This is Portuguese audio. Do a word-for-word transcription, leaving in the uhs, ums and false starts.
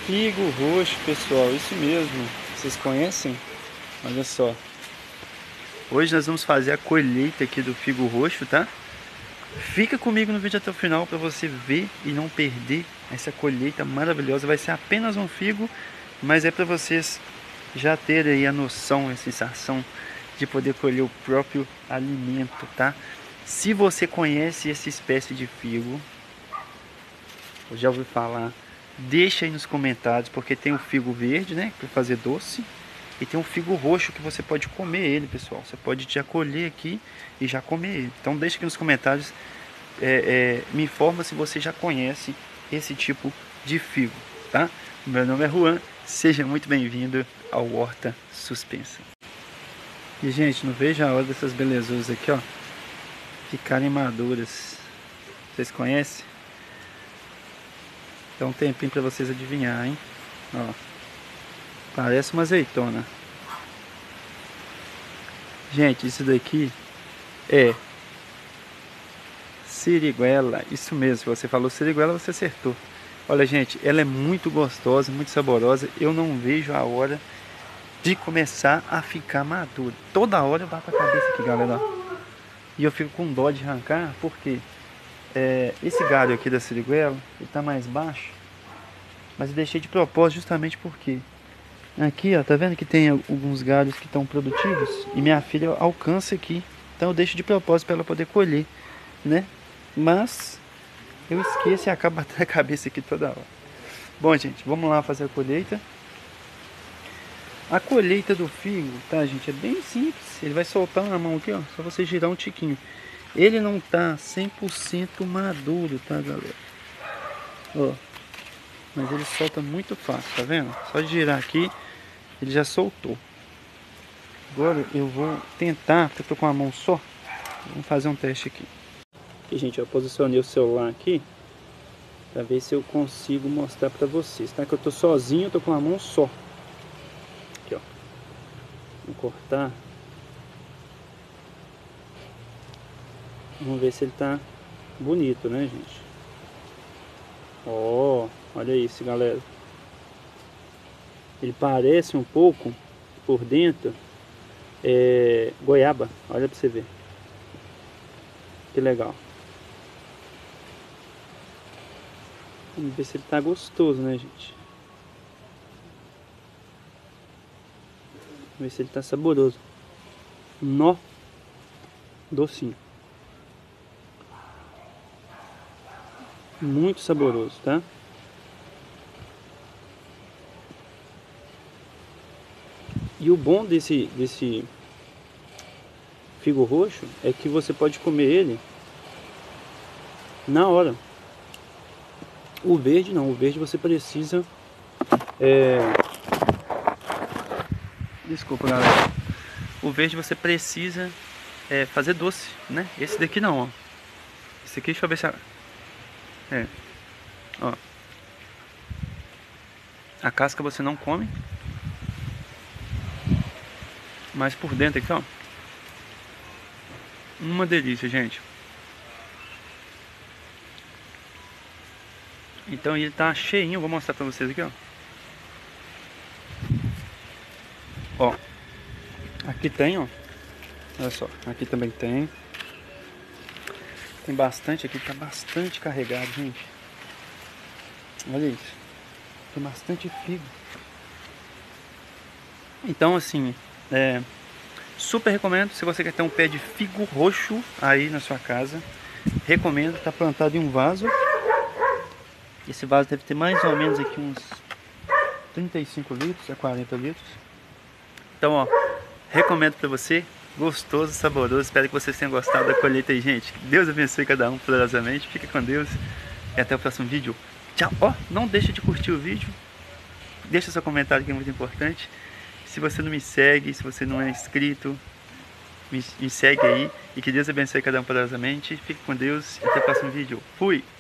Figo roxo, pessoal, isso mesmo. Vocês conhecem? Olha só. Hoje nós vamos fazer a colheita aqui do figo roxo, tá? Fica comigo no vídeo até o final para você ver e não perder essa colheita maravilhosa. Vai ser apenas um figo, mas é para vocês já terem aí a noção, a sensação de poder colher o próprio alimento, tá? Se você conhece essa espécie de figo, eu já ouvi falar, deixa aí nos comentários, porque tem o figo verde, né, para fazer doce, e tem o figo roxo que você pode comer ele, pessoal. Você pode já colher aqui e já comer ele. Então deixa aqui nos comentários, é, é, me informa se você já conhece esse tipo de figo, tá? Meu nome é Juan, seja muito bem-vindo ao Horta Suspensa. E gente, não vejo a hora dessas belezuras aqui, ó, ficarem maduras. Vocês conhecem? Então um tempinho para vocês adivinhar, hein? Ó, parece uma azeitona. Gente, isso daqui é siriguela. Isso mesmo, se você falou siriguela, você acertou. Olha, gente, ela é muito gostosa, muito saborosa. Eu não vejo a hora de começar a ficar madura. Toda hora eu bato a cabeça aqui, galera. E eu fico com dó de arrancar, porque é, esse galho aqui da siriguela, ele tá mais baixo. Mas eu deixei de propósito justamente porque aqui, ó, tá vendo que tem alguns galhos que estão produtivos? E minha filha alcança aqui. Então eu deixo de propósito para ela poder colher, né? Mas eu esqueço e acabo batendo a cabeça aqui toda hora. Bom, gente, vamos lá fazer a colheita. A colheita do figo, tá, gente, é bem simples. Ele vai soltar na mão aqui, ó, só você girar um tiquinho. Ele não tá cem por cento maduro, tá, galera? Ó, mas ele solta muito fácil, tá vendo? Só de girar aqui, ele já soltou. Agora eu vou tentar, porque eu tô com a mão só. Vamos fazer um teste aqui. Aqui, gente, eu posicionei o celular aqui para ver se eu consigo mostrar para vocês, tá? Que eu tô sozinho, eu tô com a mão só. Aqui, ó. Vou cortar. Vamos ver se ele tá bonito, né, gente? Ó, olha isso, galera. Ele parece um pouco por dentro é, goiaba. Olha pra você ver. Que legal. Vamos ver se ele tá gostoso, né, gente? Vamos ver se ele tá saboroso. Nó. Docinho. Muito saboroso, tá? E o bom desse, desse figo roxo é que você pode comer ele na hora. O verde não, o verde você precisa é... Desculpa, galera. O verde você precisa é, fazer doce, né? Esse daqui não, ó. Esse aqui, deixa eu ver se... A... É, ó. A casca você não come, mas por dentro aqui, ó, uma delícia, gente. Então ele tá cheinho, vou mostrar pra vocês aqui, ó. Ó, aqui tem, ó. Olha só, aqui também tem. Tem bastante aqui, tá bastante carregado, gente. Olha isso. Tem bastante figo. Então, assim, é, super recomendo. Se você quer ter um pé de figo roxo aí na sua casa, recomendo. Tá plantado em um vaso. Esse vaso deve ter mais ou menos aqui uns trinta e cinco litros a quarenta litros. Então, ó, recomendo pra você. Gostoso, saboroso. Espero que vocês tenham gostado da colheita aí, gente. Deus abençoe cada um poderosamente. Fique com Deus e até o próximo vídeo. Tchau. Ó, não deixa de curtir o vídeo. Deixa seu comentário que é muito importante. Se você não me segue, se você não é inscrito, me, me segue aí. E que Deus abençoe cada um poderosamente. Fique com Deus e até o próximo vídeo. Fui!